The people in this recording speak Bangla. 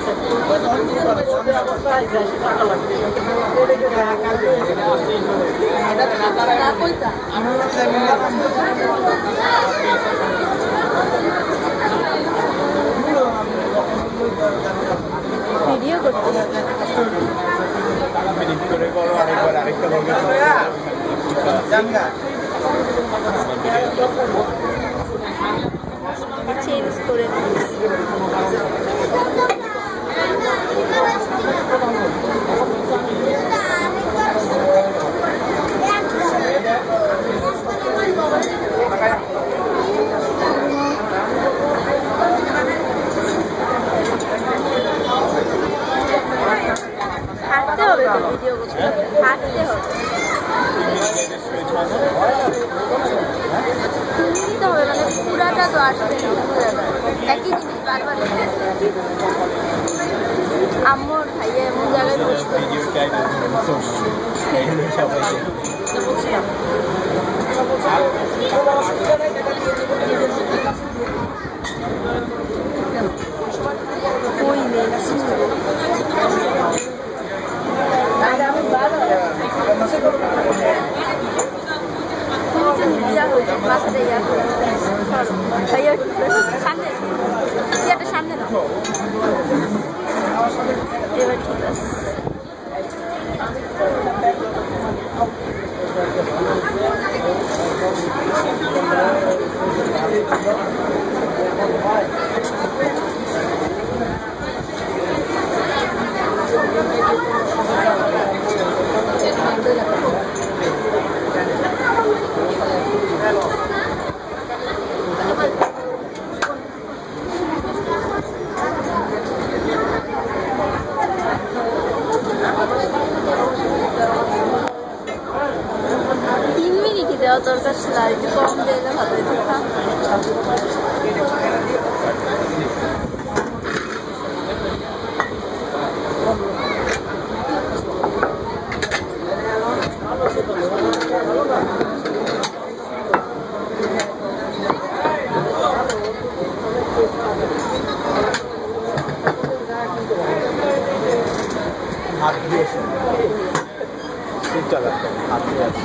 ভিডিও করতে চেঞ্জ করে হাঁটতে হবে তো ভিডিও করতে হাঁটতে হবে নিতে হবে মানে পুরাটা তো আসবে একই জিনিস বারবার আম্মুর ভাইয়া এমন জায়গায় কই নেই সামনে সামনে না এবার ঠিক আছে দেওয়া দরকার ছিল আর একটু কম দিলে ভালো হতো হাত দিয়েছে ঠিক চালাচ্ছে হাত দিয়ে আছে